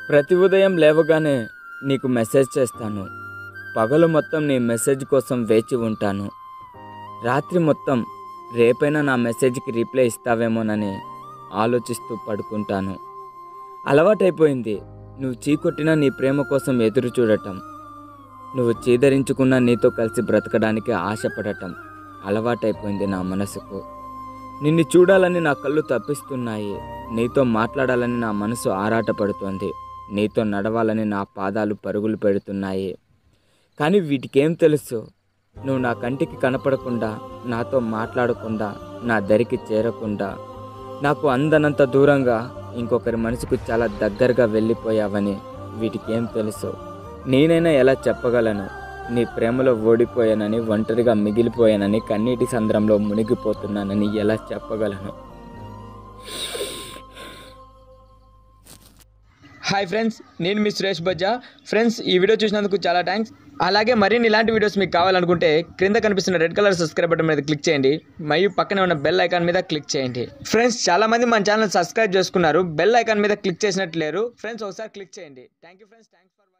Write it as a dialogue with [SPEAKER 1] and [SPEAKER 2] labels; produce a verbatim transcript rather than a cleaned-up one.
[SPEAKER 1] ప్రతి ఉదయం లేవగానే నీకు మెసేజ్ చేస్తాను. పగలు మొత్తం నీ మెసేజ్ కోసం వేచి ఉంటాను. రాత్రి మొత్తం రేపైనా నా మెసేజ్కి రిప్లై ఇస్తావేమోనని ఆలోచిస్తూ పడుకుంటాను. అలవాటైపోయింది నువ్వు చీకొట్టినా నీ ప్రేమ కోసం ఎదురు చూడటం, నువ్వు చీదరించుకున్నా నీతో కలిసి బ్రతకడానికి ఆశపడటం అలవాటైపోయింది నా మనసుకు. నిన్ను చూడాలని నా కళ్ళు తప్పిస్తున్నాయి, నీతో మాట్లాడాలని నా మనసు ఆరాటపడుతోంది, నీతో నడవాలని నా పాదాలు పరుగులు పెడుతున్నాయి. కానీ వీటికేం తెలుసు, నువ్వు నా కంటికి కనపడకుండా, నాతో మాట్లాడకుండా, నా దరికి చేరకుండా, నాకు అందనంత దూరంగా ఇంకొకరి మనసుకు చాలా దగ్గరగా వెళ్ళిపోయావని వీటికేం తెలుసు. నేనైనా ఎలా చెప్పగలను, నీ ప్రేమలో ఓడిపోయానని, ఒంటరిగా మిగిలిపోయానని, కన్నీటి సంద్రంలో మునిగిపోతున్నానని ఎలా చెప్పగలను?
[SPEAKER 2] హాయ్ ఫ్రెండ్స్, నేను మీ సురేష్ బజ్జా. ఫ్రెండ్స్, ఈ వీడియో చూసినందుకు చాలా థ్యాంక్స్. అలాగే మరిన్ని ఇలాంటి వీడియోస్ మీకు కావాలనుకుంటే క్రింద కనిపిస్తున్న రెడ్ కలర్ సబ్స్క్రైబ్ బటన్ మీద క్లిక్ చేయండి, మరియు పక్కనే ఉన్న బెల్ ఐకాన్ మీద క్లిక్ చేయండి. ఫ్రెండ్స్, చాలామంది మన ఛానల్ సబ్స్క్రైబ్ చేసుకున్నారు, బెల్ ఐకాన్ మీద క్లిక్ చేసినట్టు లేరు. ఫ్రెండ్స్, ఒకసారి క్లిక్ చేయండి. Thank you friends, thanks for